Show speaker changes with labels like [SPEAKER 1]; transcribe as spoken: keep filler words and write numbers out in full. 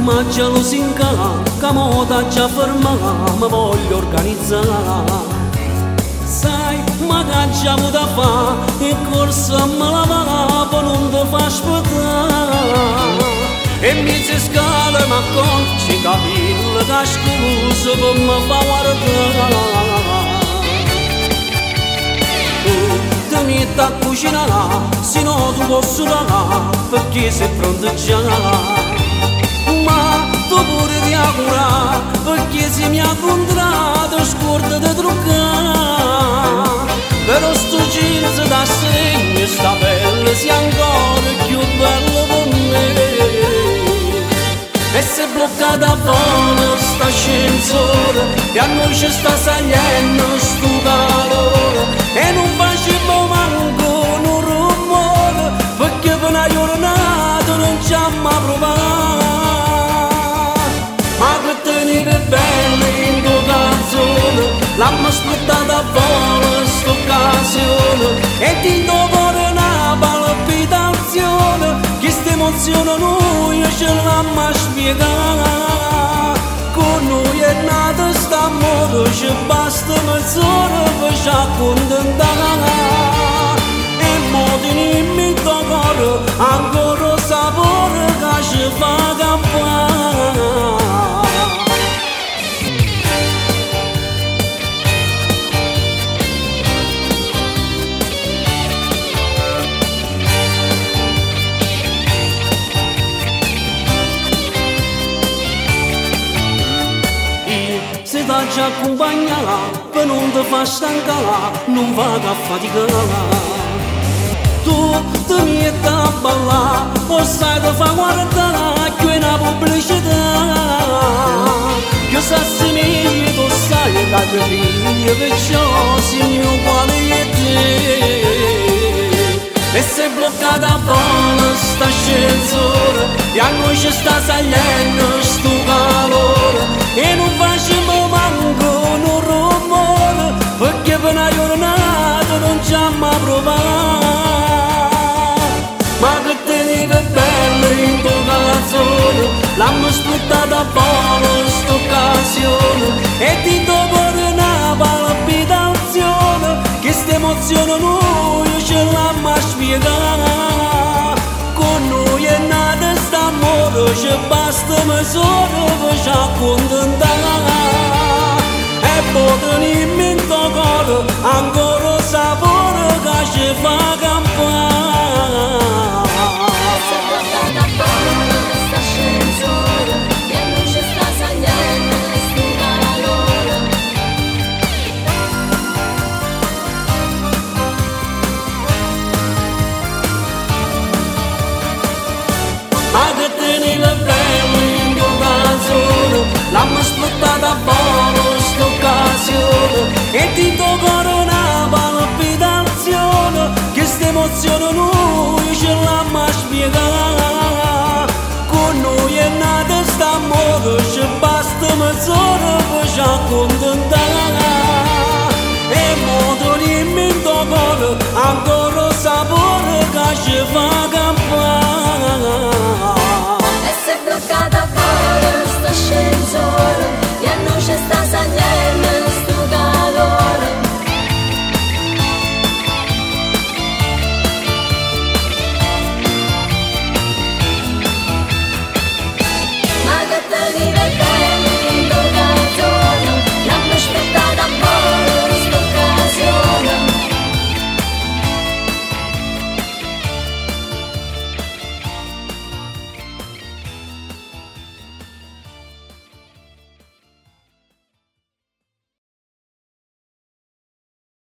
[SPEAKER 1] ma gelosinca, che moda già fermata, mi voglio organizzare. Sai, ma che già da fa, e corsa me la va, poi non ti fa aspettare. E mi si scala, ma con ci capire che scusa per me fa guardare. Tu mi metti a cucinare, se no tu posso dare, perché sei pronto già. Ma tu pure ti augura, perché se mi ha contrato scorda di truccare. Però sto jeans da segno, sta pelle sia ancora più bella per me. E se bloccata fuori sta ascensore, e a noi ci sta salendo sto calore, e non facevo manco un rumore, perché per una giornata non ci mai provato. Ma che tenere bene in tuo canzone, l'hanno aspettata fuori sta occasione, e ti do cuore una palpitazione, che sta emozione noi ce l'hanno a spiegare. Con noi è nata sta modo, ci basta mezz'ora per ci accontentare. E mo tenimmi in tuo cuore ancora sapore che ci fa campare. Se ti già accompagnata, per non ti fa stancare, non vado a faticare. Tu ti metti a ballare, o sai ti fa guardare, che è una pubblicità. Che sa se meglio tu sai che ti piglia, perciò sei uguale a te. E sei bloccata fuori sta ascensore, e a noi ci sta salendo sto calore, e non facciamo manco un rumore, perché per una giornata non ci mai provato. Ma che tenere bella in tuo canzone, l'hanno aspettata fuori sta occasione, e ti do cuore una palpitazione, che sta emozione noi ce l'hanno a spiegare. Con noi è nata sta amore, ci basta mezz'ora per ci accontentare. E poi tenimmi in tuo cuore ancora sapore che ci fa campare.
[SPEAKER 2] Se bloccata fuori sta ascensore, e non ci sta salendo sto calore.
[SPEAKER 1] Ma che tenere bene in tuo canzone, l'hanno aspettata fuori sta occasione, e ti do cuore una palpitazione, che sta emozione noi ce l'hanno a spiegare. Con noi è nata sta amore, ci basta mezz'ora per ci accontentare. E mo tenimmi in tuo cuore ancora sapore che ci fa